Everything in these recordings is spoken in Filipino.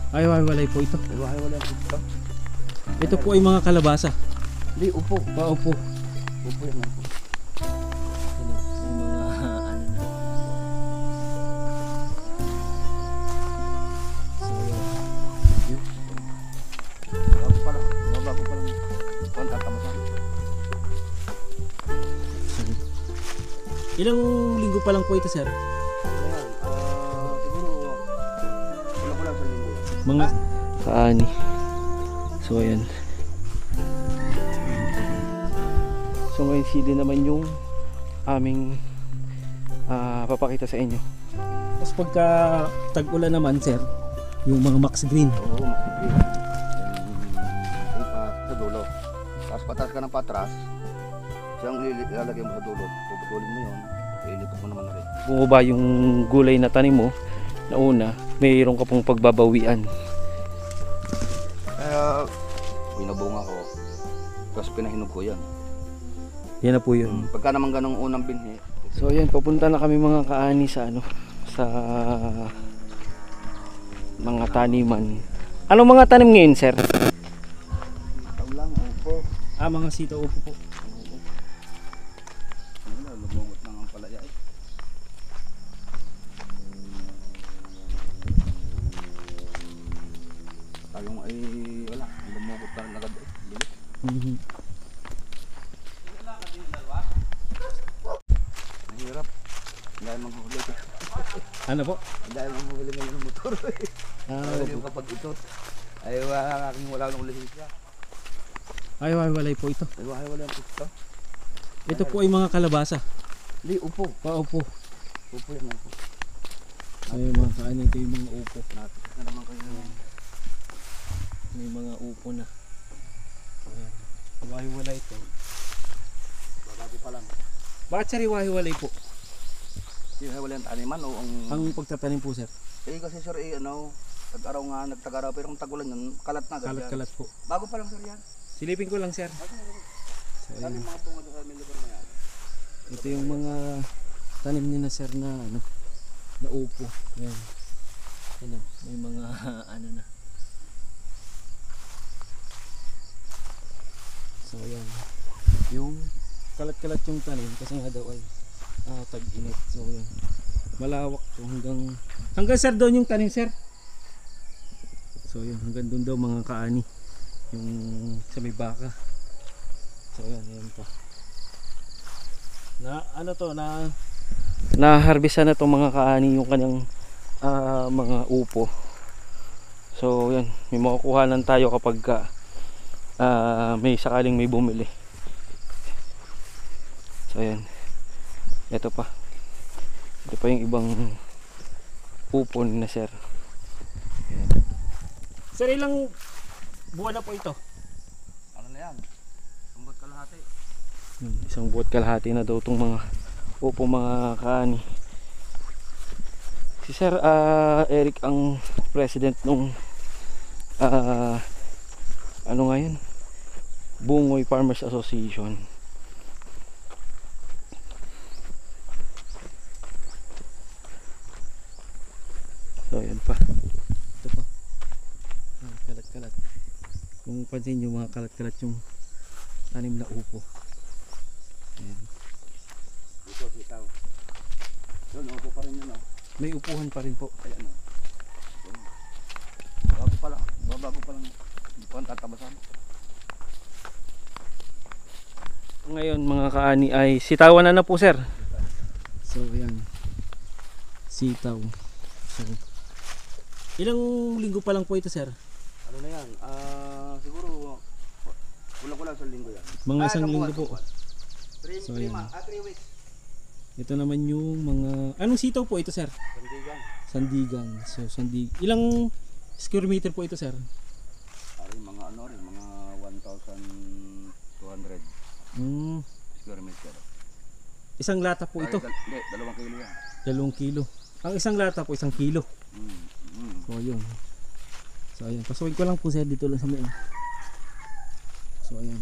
Ay, walay po ito. Wala po ito. Ito po ay mga kalabasa. Hindi, upo. Upo. Upo yan ako. Ano, yung mga ano na. So, yun. Bago pa lang. Tatamasan. Ilang linggo pa lang po ito, sir? Siguro wala sa linggo. Mga kaani. So ayan. So ngayon sili naman yung aming papakita sa inyo. Tapos pagka tag-ulan naman, sir, yung mga max green. Oo, makikita. Sa dulo. Tapos patras ka ng patras. Siyang ilalagay mo sa dulo. Puputulin mo yun. Ilipat mo naman na rin. Bumaba yung gulay na tanim mo na una, mayroon ka pong pagbabawian. Kaya binabunga ko. Tapos pinahinog ko yan. Yan na po yun. Pagka naman ganong unang binhi. So ayan, papunta na kami mga kaani sa ano, sa mga taniman. Anong mga tanim ngayon, sir? Ikaw lang, upo. Mga sitaw upo po. Lumungot na ang palaya eh. Tayong ay wala, lumungot na rin agad eh. Bilis. Mahirap. Dahil manghuli ka. Ano po? Dahil manghuli ngayon ng motor eh. Yung kapag itot. Ay wala nang lisensya. Ay, walay po ito. Ay wala ang ito. Ito po ay mga kalabasa. Hindi, upo. Upo. Upo yan upo. Ay, mga kaani, ito yung mga upo. Natikis na naman kayo. May mga upo na. Ayan. Iwahiwalay ito. Bago pa lang. Bakit sir iwahiwalay po? Yung wala yung taniman o Ang pagtatanim po, sir? Eh kasi sir tag-araw nga, nagtag-araw pero kung tagulan yun, kalat na agad. Kalat-kalat po. Bago pa lang sir yan. Silipin ko lang, sir. So, Sabi ayan. mga bunga sa lugar na yan. Ito yung mga tanim ni na sir na ano, na upo. Ayan. Ano, may mga ano na. So ayan. Yung kalat-kalat yung tanim kasi nga daw ay tag-init. So ayan. Malawak to hanggang sir doon yung tanim, sir. So ayan, hanggang doon daw mga kaani. Yung sa may baka. So ayan pa. Na ano to, na-harvestan na tong mga kaani yung kanyang mga upo. So yan, may makukuhanan tayo kapag may sakaling may bumili. So yan, ito pa yung ibang upo na sir. Ayan. Sir, ilang buwan na po ito? Ano na yan? Tumbot kalahati. Isang buwan kalahati na daw itong mga upo mga kaani. Si Sir Eric ang president nung ano nga yun? Bungoy Farmers Association. So ayan pa. Ito pa. Kalat-kalat. Kung pansin nyo mga kalat-kalat yung tanim na upo. Ayan. Dito, sitaw. Yun, upo pa rin yun oh. May upuhan pa rin po. Ayan oh. Bago pa lang. Hindi pa ang tatabasan. Ngayon mga kaani ay sitawan na po, sir. So ayan. Sitaw. So, ilang linggo pa lang po ito, sir? Ano na yan? Siguro kulang-kulang sa linggo yan. Mga isang linggo po. 3 So, ayan. 3 weeks. Ito naman yung mga... Anong sitaw po ito, sir? Sandigan. Sandigan. So ilang square meter po ito, sir? Mga ano rin, mga 1,200 square meter. Isang lata po ito? Hindi, 2 kilo yan. 2 kilo. Ang isang lata po, 1 kilo. So yun. So ayan, pasukin ko lang po, sir, dito lang sa may. So ayan.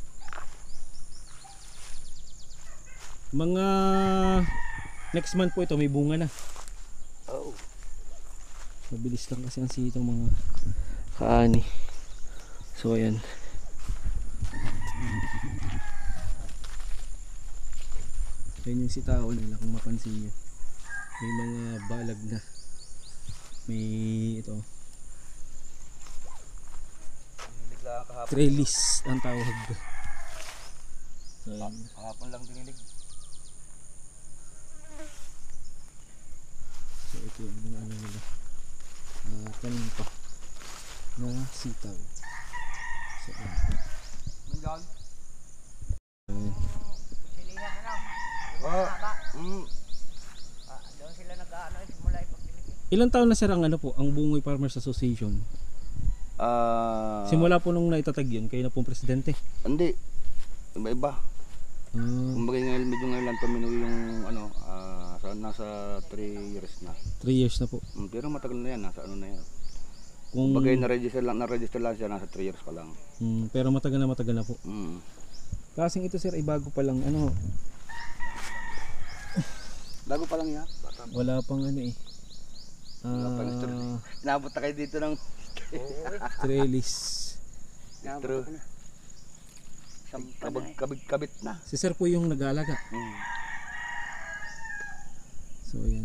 Mga next month po ito may bunga na. Oh. Mabilis lang kasi ang sitaw mga kaani. So ayan. Ayan yung sitaw nila kung mapansin nyo. May mga balag na. May ito. Trellis ang tawag. So ayan. Kahapon lang dinilig. So ito yung mga ano nila. Tanim pa na sitaw. So ayan. Bungoy. Ayan. Silihan na lang. Doon sila nag-ano, simula ipagpilitin. Ilang taon na sir ang ano po, ang Bungoy Farmers Association? Simula po nung naitatag yun, kayo na pong presidente? Hindi. Iba-iba. Kumbaga ngayon, medyo ngayon lang tuminoy yung ano, nasa 3 years na. 3 years na po. Pero matagal na yan, nasa ano na yan. Kung Kumbaga na-register lang siya, nasa 3 years pa lang. pero matagal na po. Kasing ito sir ay bago pa lang ano. Bago pa lang yan. Wala pang ano eh. Inabot na kayo dito ng Trellis. True. Kabit na. Si sir po yung nag-aalaga. So yan.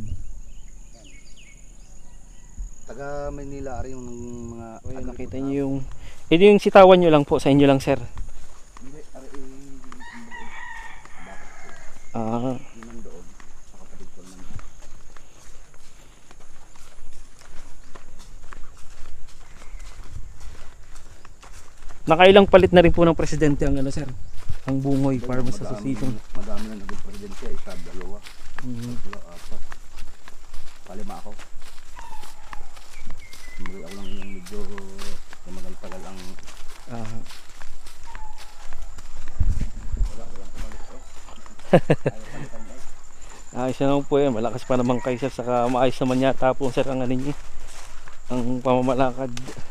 Taga Maynila rin yung mga Nakita niyo yung ito yung sitawan nyo lang po, sa inyo lang sir. Hindi, Ah, yun doon. Nakapatid ko naman. nakailang palit na rin po ng presidente ang ano sir, ang Bungoy Farmers Association. Madami na naging presidente, isa, dalawa, tatlo, apat. Palima ako. Kumbaga ako lang yung medyo tumagal-tagal ang walang pumalit ko. Ayaw palitan niya. Ayos na po yan, malakas pa naman kayo sir, saka maayos naman yata po sir ang ano niyo, ang pamamalakad.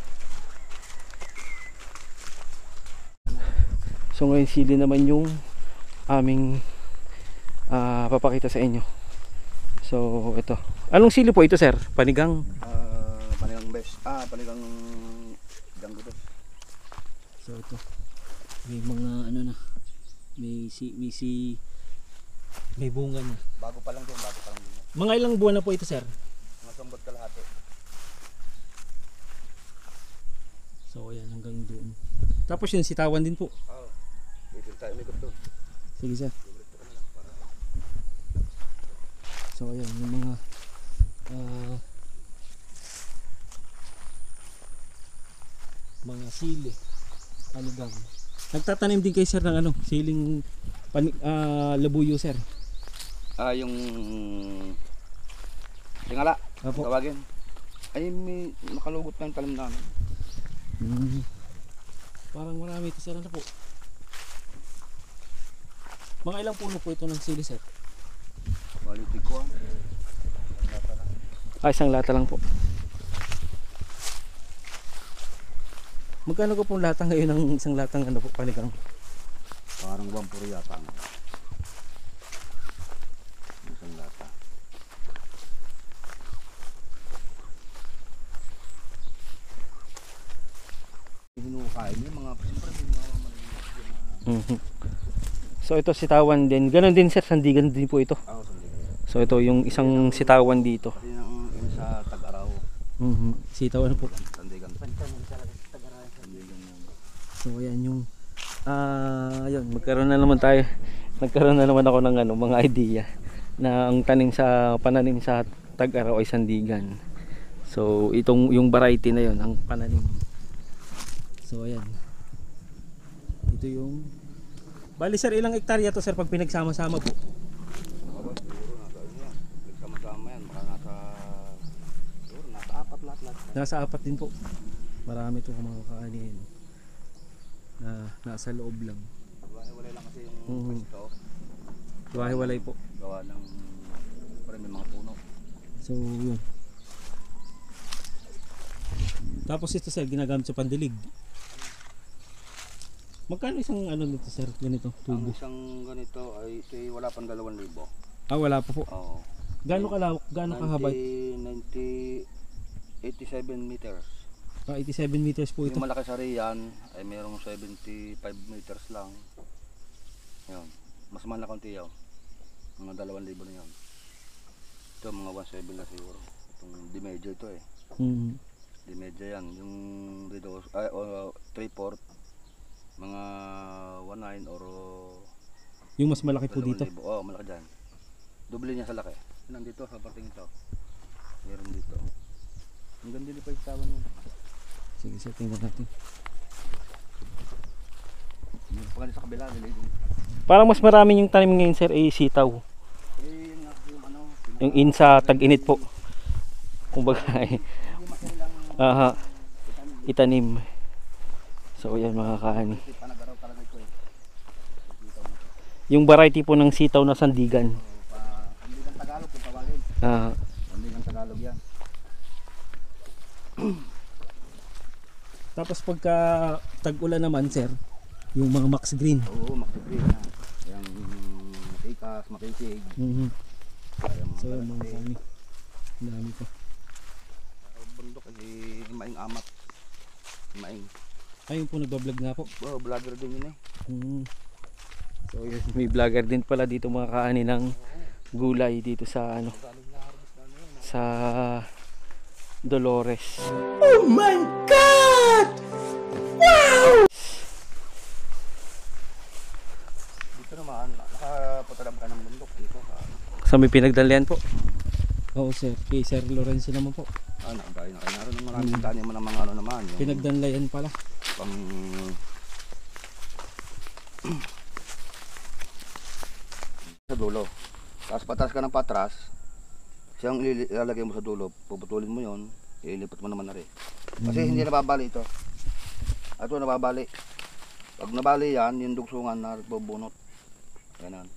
So ngayon sili naman yung aming papakita sa inyo. So ito, anong sili po ito sir? Panigang? Panigang best. Panigang janggo to. So ito, may mga ano na, may bunga na. Bago pa lang din. Mga ilang buwan na po ito sir? Mga sambot kalahati. So ayan, hanggang doon. Tapos yung sitawan din po. Dito tayo may to. Sige sir. So ayan, yung mga sili, panigang. Nagtatanim din kayo sir ng ano, siling labuyo sir. Yung tingala, Apo. tawagin. Ay, may nakalugot ng talim namin. Parang marami ito sir, ano po. Mga ilang puno po ito ng sili sir? Balitik ko. Isang lata lang po. Magkano ko pong lata ngayon ng isang latang ano po, panigang? Parang 1 puro yata. Isang lata. Binukain yung mga siyempre may mga maliliit. So ito sitawan din. Ganon din sir, sandigan din po ito. So ito yung isang sitawan dito. Kasi yung sa Tag-Araw. Sitawan po. Sandigan. So ayan yung ayun, nagkaroon na naman ako ng ano, mga idea na ang pananim sa Tag-Araw ay sandigan. So itong yung variety na yon ang pananim. So ayan. Ito yung bali sir, ilang hektarya to sir pag pinagsama-sama po? Siguro nasa ano yan. Nagsama-sama yan. Baka nasa 4 lahat. Nasa 4 din po. Marami to mga kaanihin. Nasa loob lang. Walay lang kasi yung pwesto. Hiwa-hiwalay po. Gawa ng parang may mga puno. So yun. Tapos ito sir, ginagamit sa pandilig. Magkano isang ano nito sir, ganito, tubo? Ang isang ganito ay wala pang 2,000. Wala pa po. Oo. Gaano kalawak, gaano kahaba? 98 87 meters. 87 meters po ito. Yung malaki sa riyan ay mayroong 75 meters lang. Yun. Mas malaki konti yun. Mga 2,000 na yun. Ito mga 1.7 na siguro. Itong di-medyo ito eh. Di-medyo yan. Yung dito, 3/4. Mga 1.9 or... Yung mas malaki po dito. Oo, malaki dyan. Doble niya sa laki. Nandito sa parting ito. Meron dito. Hanggang dito pa yung tawan mo. Sige sir, tingnan natin. Meron pa sa kabila. Parang mas marami yung tanim ngayon sir ay sitaw. Yung ano. Yung in sa tag-init po. Kumbaga eh. Aha. Itanim. So yan mga kaani. Yung variety po ng sitaw na sandigan. Sandigan Tagalog kung tawagin. Sandigan Tagalog yan. Tapos pagka tag-ulan naman sir, yung mga max green. Oo, max green na. Yung ikas, makisig. So yung mga kaani. Dami pa. Bundok kasi maing amat. Maing. Ayun po nagbablog nga po. Oo, vlogger din yun eh. So yun, may vlogger din pala dito mga kaani ng gulay dito sa ano, sa Dolores. Oh my God! Wow! Dito naman, nakapatalam ka ng bundok dito. Sa may pinagdalian po. Oo sir, kay Sir Lorenzo naman po. Dahil na kayo naroon ng maraming taniman ng mga ano naman. Pinagdanlayan pala. Pang... sa dulo. Tapos patas ka ng patras, siyang ilalagay mo sa dulo, puputulin mo yon, ililipat mo naman na rin. Kasi hindi nababali ito. Ito nababali. Pag nabali yan, yung dugsungan na bubunot. Ganun.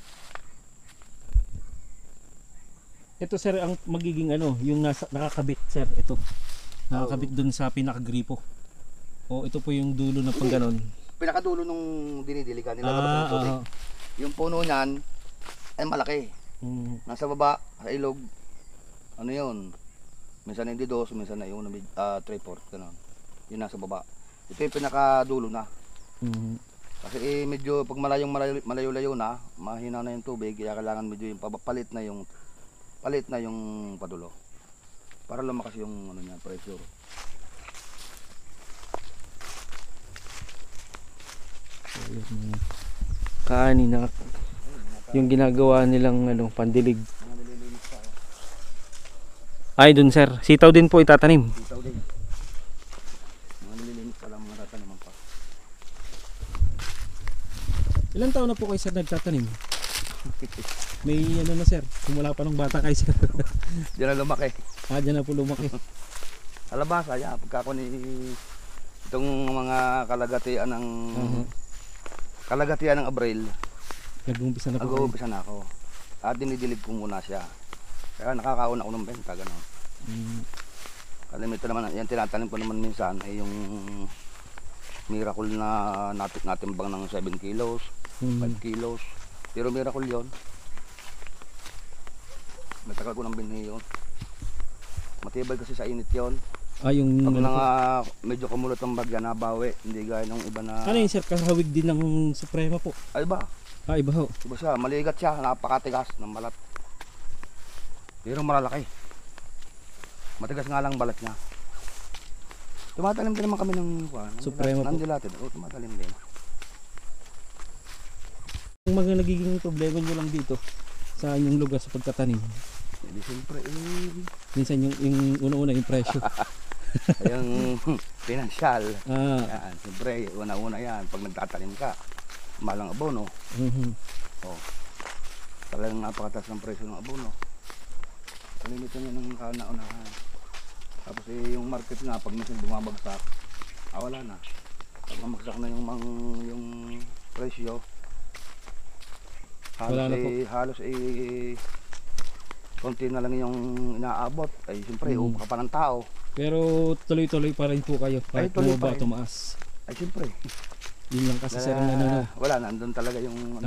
Ito sir ang magiging ano, yung nasa, nakakabit sir, ito. Nakakabit dun sa pinakagripo. O ito po yung dulo na pang ganon. Pinakadulo nung dinidiligan, nilalabas ng tubig. Yung puno niyan ay malaki. Nasa baba, sa ilog, ano yun, minsan hindi 2, minsan na yung 3/4, gano'n. Yun nasa baba. Ito yung pinakadulo na. Kasi medyo pag malayo-layo na, mahina na yung tubig, kaya kailangan medyo yung palit na yung padulo. Para lumakas yung ano niya, pressure. So, yun, kaani na yung ginagawa nilang ano, pandilig. Ay dun sir, sitaw din po itatanim. Sitaw din. Mga nililinis pa lang, mga tataniman pa. Ilang taon na po kayo sir nagtatanim? May ano na sir, simula pa nung bata kayo sir. Diyan na lumaki. Diyan na po lumaki. Alabasa, yan. Pagka ako ni itong mga kalagatian ng kalagatian ng Abril, Nag-uumpisa na po. nag-uumpisa na ako. At dinidilig ko muna siya. Kaya nakakaon ako ng benta, gano'n. Kalimito naman, yan tinatanim ko naman minsan ay yung miracle na natimbang ng 7 kilos, 5 kilos. Pero miracle yon. Matagal ko ng binhi yun. Matibay kasi sa init yon. Yung pag lang medyo kumulot ng bagya, nabawi. Hindi gaya ng iba na... Ano yun sir, kahawig din ng Suprema po? Ay ba? Iba ho. Iba siya, maligat siya, napakatigas ng balat. Pero malalaki. Matigas nga lang balat niya. Tumatalim din naman kami ng Suprema po. Nandilated. Oo, tumatalim din. Yung mga nagiging problema nyo lang dito sa inyong lugar sa pagtatanim. Hindi siyempre Minsan yung una-una yung presyo. yung financial. Ah. Yan, siyempre, una-una yan. Pag nagtatanim ka, malang abono. Oh. Talagang napakataas ng presyo ng abono. Kalimitan niya ng kauna-unahan. Tapos yung market nga, pag minsan bumabagsak, wala na. Pag mamagsak na yung presyo, halos konti na lang yung inaabot. Ay siyempre, upa pa ng tao. Pero tuloy-tuloy pa rin po kayo kahit tuloy bumaba pa rin. tumaas. Ay siyempre. Yun lang kasi sir ang ano. Wala, nandun talaga yung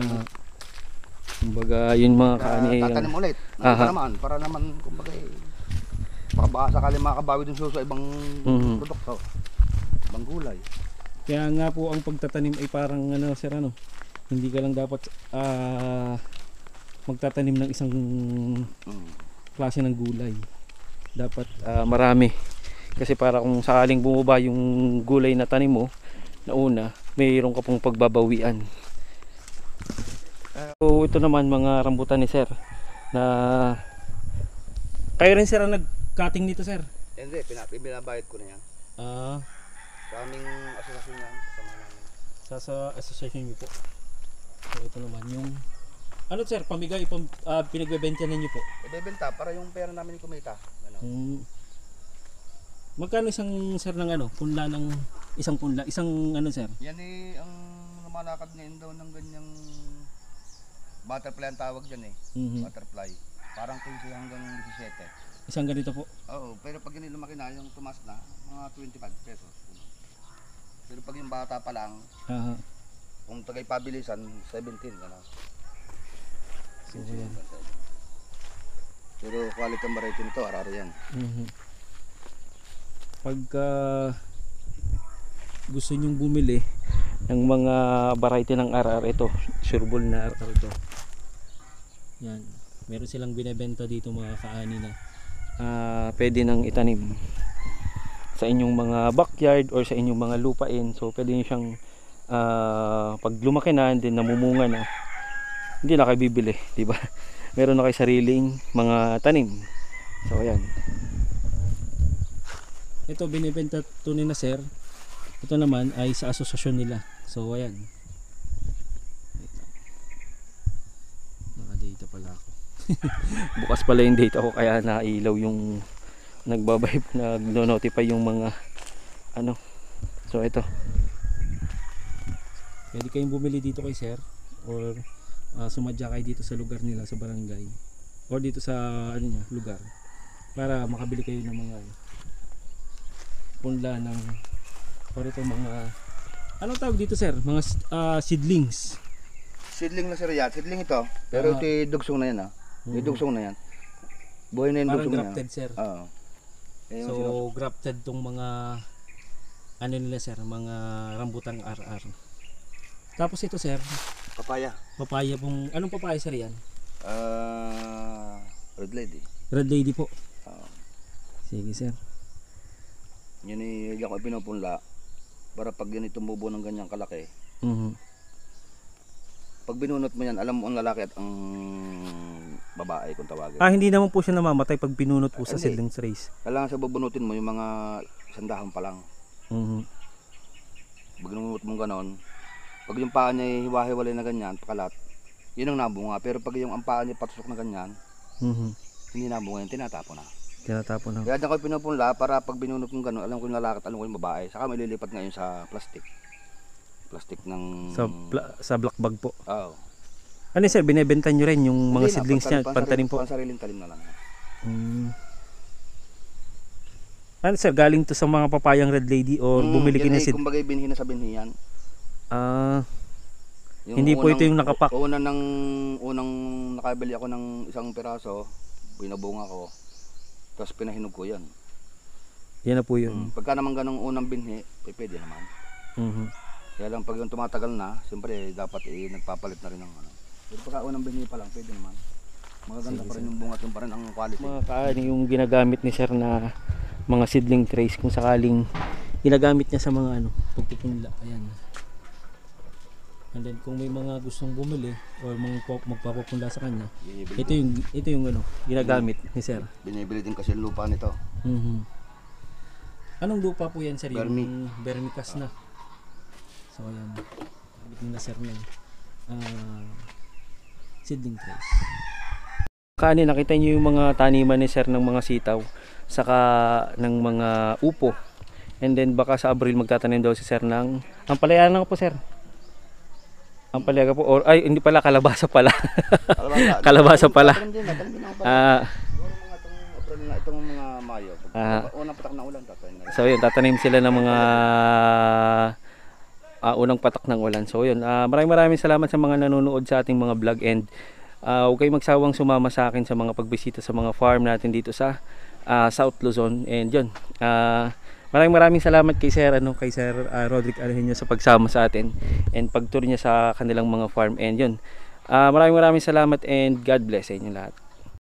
kumbaga yun mga kaani. Tatanim ulit. Para naman kumbaga baka sakali makabawi din sa ibang produkto. Ibang gulay. Kaya nga po ang pagtatanim ay parang ano sir ano, hindi ka lang dapat magtatanim ng isang klase ng gulay. Dapat marami. Kasi para kung sakaling bumaba yung gulay na tanim mo na una, mayroon ka pong pagbabawian. So ito naman mga rambutan ni sir na kayo rin sir ang nag-cutting nito sir? Hindi, binabayad ko na yan. Sa aming asosasyon yan, kasama namin. Sa association niyo po. So ito naman yung ano sir, pamigay pinagbebenta ninyo po? Ibebenta para yung pera namin kumita. Magkano isang sir ng ano, punla ng isang punla, isang ano sir? Yan ang lumalakad ngayon daw ng ganyang butterfly ang tawag dyan Butterfly. Parang 15 hanggang 17. Isang ganito po? Oo, pero pag yun lumaki na, yung tumas na, mga 25 pesos. Pero pag yung bata pa lang, kung tagay pabilisan, 17. Gano'n. So, yan. Pero quality ang variety nito, arari yan. Pagka gusto nyong bumili ng mga variety ng RR, ito sureball na RR ito. Yan, meron silang binebenta dito mga kaani na pwede nang itanim sa inyong mga backyard or sa inyong mga lupain. So pwede nyo siyang pag lumaki na and then namumunga na, hindi na kayo bibili, diba? Meron na kayo sariling mga tanim. So ayan, ito binibenta to ni na sir. Ito naman ay sa asosasyon nila. So ayan, naka-data pala ako. Bukas pala yung data ko kaya nailaw yung nagno-notify yung mga ano. So ito, pwede kayong bumili dito kay sir or sumadya kayo dito sa lugar nila sa barangay or dito sa ano niya, lugar para makabili kayo ng mga punla ng or ito mga anong tawag dito sir? Mga seedlings. Seedling na sir yan. Seedling ito. Pero ito dugsong na yan Yung dugsong na yan. Buhay na yung parang dugsong na yan. grafted sir. So Grafted tong mga ano nila sir, mga rambutang RR. Tapos ito sir, papaya. papaya pong, anong papaya sir yan? Red lady. Red lady po. Sige sir. Yan yung ako pinupunla para pag ganito tumubo ng ganyang kalaki. Pag binunot mo yan, alam mo ang lalaki at ang babae kung tawagin. Hindi naman po siya namamatay pag binunot po sa Hindi. seedlings race. Kailangan sa bubunutin mo yung mga sandahan pa lang. Pag binunot mo ganon, pag yung paa niya hiwa-hiwalay na ganyan, pakalat, yun ang nabunga. Pero pag yung ang paa niya patusok na ganyan, hindi nabunga yun, tinatapo na. Tinatapon na. Kaya dyan ko pinupunla para pag binunot mo gano'n, alam ko yung lalaki at alam ko yung babae. Saka may lilipat ngayon sa plastic. Plastic ng... Sa black bag po. Oo. Ano sir, binebenta nyo rin yung mga Hindi na, seedlings niya, pantanim po? Pansariling talim na lang. Ano sir, galing to sa mga papayang red lady or bumili kayo ng seed? Kumbaga binhi na sa binhi yan. Hindi po ito yung nakapak. Unang nakabili ako ng isang piraso, binabunga ko. Tapos pinahinog ko yan. Yan na po yun. Pagka naman ganong unang binhi, pwede naman. Kaya lang pag yung tumatagal na, siyempre dapat nagpapalit na rin ng ano. Pero pagka unang binhi pa lang, pwede naman. Magaganda pa rin yung bunga, yung pa rin ang quality. Mga kaani yung ginagamit ni sir na mga seedling trays kung sakaling ginagamit niya sa mga ano, pagpupunla. Ayan. And then kung may mga gustong bumili or magpapapunla sa kanya, ito yung ano, ginagamit ni sir. Binibili din kasi yung lupa nito. Anong lupa po yan sir? Vermi. Yung vermicast na. So ayan, gamit ni na sir ng seedling trays. Kaani, nakita niyo yung mga taniman ni sir ng mga sitaw saka ng mga upo. And then baka sa Abril magtatanim daw si sir ng ampalaya na po sir. Ampalaya po or ay hindi pala, kalabasa pala. Kalabasa pala. Itong mga Mayo. Unang patak na ulan tatanim. So yun, tatanim sila ng mga unang patak ng ulan. So yun, maraming salamat sa mga nanonood sa ating mga vlog and huwag kayong magsawang sumama sa akin sa mga pagbisita sa mga farm natin dito sa South Luzon. And yun, maraming salamat kay Sir Roderick Argenio sa pagsama sa atin and pagtour niya sa kanilang mga farm. And yun, maraming salamat and God bless sa inyo lahat.